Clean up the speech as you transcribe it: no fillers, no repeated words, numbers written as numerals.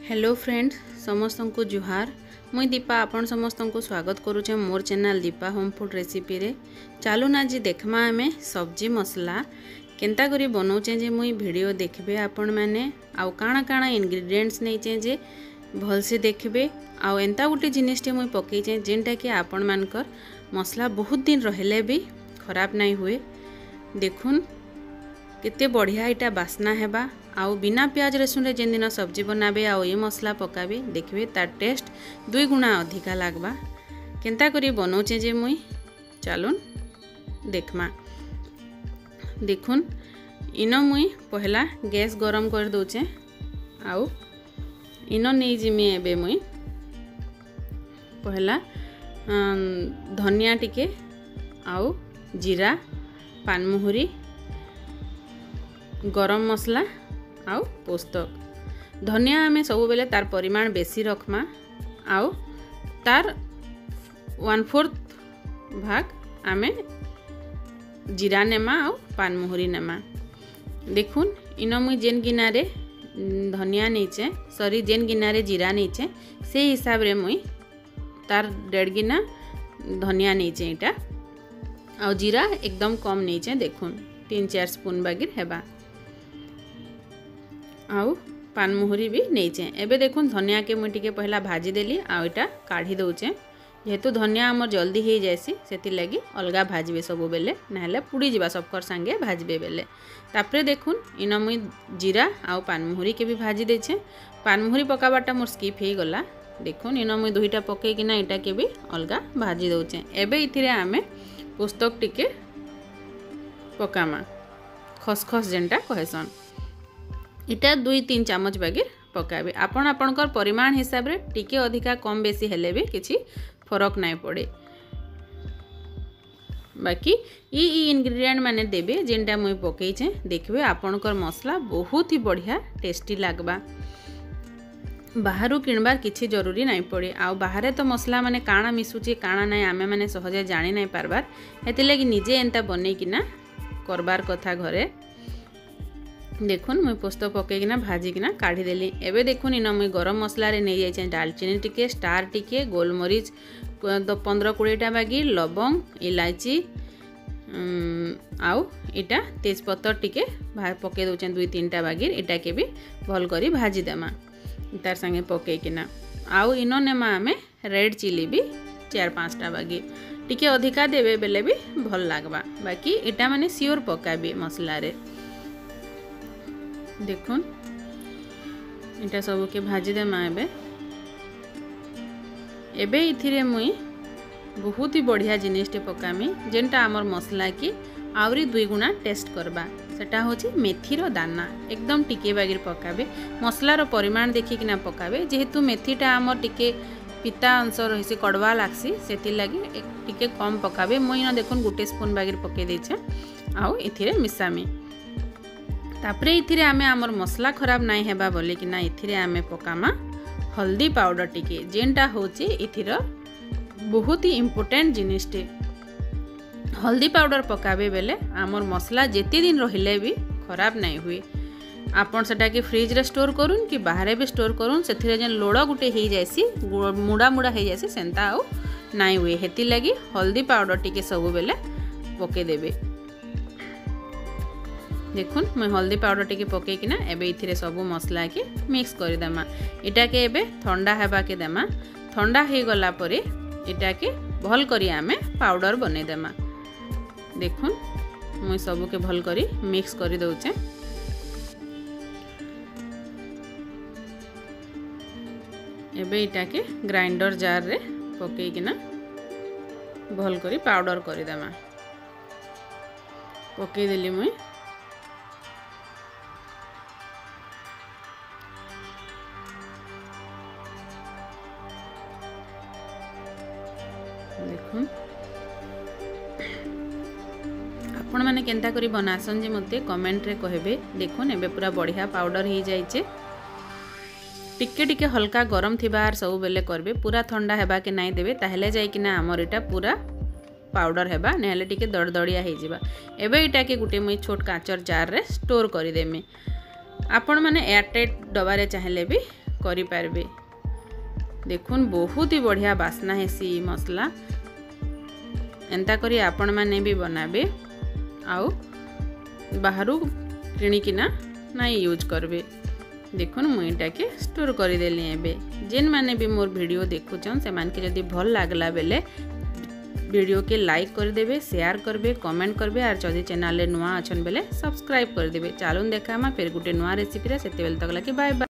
Hello friends समस्त को जुहार मुई दीपा आपण समस्त को स्वागत करुचे मोर channel Deepa home food recipe रे। चलो ना जी देखमा आमे सब्जी मसला केंता करी बनाऊचे जे मुई वीडियो देखबे आपण माने आउ काना काना इंग्रेडिएंट्स नैचे जे भल से देखबे आउ एंता गुटे जिनिसटे मुई पकईचे जेनटा कि आपण मानकर मसला बहुत दिन रहले भी खराब नहीं हुए। देखुन केते बढ़िया इटा बास्ना हेबा आउ बिना प्याज रसुन रे जेन दिन सब्जी बनाबे आउ ये मसला पकाबे देखबे तार टेस्ट 2 गुणा अधिका लागबा। केंता करी बनौचे जे मुई चलुन देखमा। देखुन इनो मुई पहला गैस गरम कर दोचे आउ इनो नहीं जिमी एबे मुई पहला धनिया टिके आउ जीरा पानमुहुरी गरम मसला आउ पोस्तक धनिया आमे सब बेले तार परिमाण बेसी रखमा आउ तार 1/4 भाग आमे जीरा नेमा आउ पानमुहुरी नेमा। देखुन इनो मुई जेन गिनारे धनिया नीचे सॉरी जेन गिनारे जीरा नीचे से हिसाब रे मुई तार 1.5 गिना धनिया नीचे इटा आउ जीरा एकदम कम नीचे। देखुन 3-4 स्पून बागिर हेबा आउ पानमुहुरी भी नहींचे। एबे देखुन धनिया के मुई टिके पहला भाजी देली आउ इटा काढ़ी दउचे जेहेतु धनिया हमर जल्दी हो जाएसी सेति लगी अलगा भाजबे सब बेले नाहले पुड़ी जीवा सबकर संगे भाजबे बेले। तापरे देखुन इनो मुई जीरा आउ पानमुहुरी के भी भाजी देछे। पानमुहुरी पकाबाटा मोर स्किप हो गला। देखुन इनो मुई दुईटा पके किना इटा के भी अलगा भाजी दउचे। एबे इथिरे आमे पुस्तक टिके पकामा खसखस जेनटा कहसन इटा 2-3 चामच बागिर पकाबे। आपण आपणकर परिमाण हिसाब रे टिके अधिका कम बेसी हेले भी किछि फरक नहीं पड़े। बाकी ई इंग्रेडिएंट माने देबे जेनटा मुई पकईछे देखबे आपणकर मसला बहुत ही बढ़िया टेस्टी लागबा। बाहरु किणबार किछि जरूरी नहीं पड़े आउ बाहरे तो मसला माने काना मिसुची काना नहीं आमे माने सहजे जानी नहीं पारबार हेति लगी निजे एंता बनै किना करबार कथा घरे। देखुन मुई पोस्त पकईकिना भाजिकिना काढ़ी देली। एबे देखुन इनो मुई गरम मसला रे नै जाइछे दालचीनी टिके स्टार टिके गोलमरीच 15-20टा बागी लवंग इलायची आउ इटा तेजपत्तर टिके पके दउछे 2-3टा बागिर इटा के भी भल करी भाजी देमा तार संगे पकईकिना। आउ इनो नेमा आमे रेड चिली भी 4-5टा बागी टिके अधिका देबे बेले भी भल लागबा। बाकी इटा माने सियोर पकाबे मसला रे। देखुन इटा सब के भाजी देमा। एबे इथिरे मुई बहुत ही बढ़िया जिनिसटे पकामी जेनटा आमर मसला की आवरी 2 गुणा टेस्ट करबा सेटा होची मेथीर दाना एकदम टिके बागिर पकाबे। मसलार परिमाण देखिकिना पकाबे जेहेतु मेथीटा आमर टिके पिता अंश रहीसी कड़वा लागसी सेति लागि टिके कम पकाबे। मुई न देखुन 1 स्पून बागिर पके देछे आउ इथिरे मिसामी। तापरे इथिरे आमे आमर मसला खराब नहीं हेबा बोले कि ना इथिरे आमे पकामा हल्दी पाउडर टिके जेनटा होची इथिर बहुत ही इम्पोर्टेंट जिनिसटे। हल्दी पाउडर पकाबे बेले आमर मसला जेते दिन रहिले भी खराब नहीं हुए। आपन सेटा के फ्रिज रे स्टोर करूँ कि बाहर भी स्टोर करूँ से जेन लोड़ गुटे हो जाएसी मुड़ा मुड़ा हो जाएसी सेंता आउ नहीं हुए हेति लगी हल्दी पाउडर टिके सब बेले पके देबे। देखुन मैं हल्दी पाउडर टिके पकईकिना एबे इथिरे सबू मसला के मिक्स कर देमा। इटा के एबे ठंडा हेबा के देमा। ठंडा हो गला परे इटा के भल करी आमे पाउडर बने देमा। देखुन मुई सबू के भल करी मिक्स कर दउचे। एबे इटा के ग्राइंडर जार रे पकईकिना भल करी पाउडर कर देमा। पकई देली मुई। देखुन आपण माने केंता करी बनासन जे मते कमेंट रे कहबे। देखुन एबे पूरा बढ़िया पाउडर हो जाइछे। टिके टिके हल्का गरम थिबार सब बेले करबे पूरा ठंडा हेबा के नहीं देबे ताहले जाई किना हमर इटा पूरा पाउडर हेबा नेहले टिके दड़दड़िया हो जिबा। एबे इटा के गुटे मुई छोट काचर जार रे स्टोर करि देमी। आपण माने एयरटाइट डबारे चाहेले भी करि पारबे। देखुन बहुत ही बढ़िया बास्ना हेसी मसला। एंता करी आपण माने भी बनाबे आउ बाहरु किणिकिना नाई यूज करबे। देखुन मुईटा के स्टोर कर देली एबे। जेन माने भी मोर वीडियो देखुचन से मान के जदी भल लागला बेले वीडियो के लाइक कर देबे, शेयर करबे, कमेंट करबे और जदी चैनल रे नुआ अछन बेले सब्सक्राइब कर देबे। चालून देखा फिर गुटे नुआ रेसिपी रे सेते बेल तक लगे बाय बाय।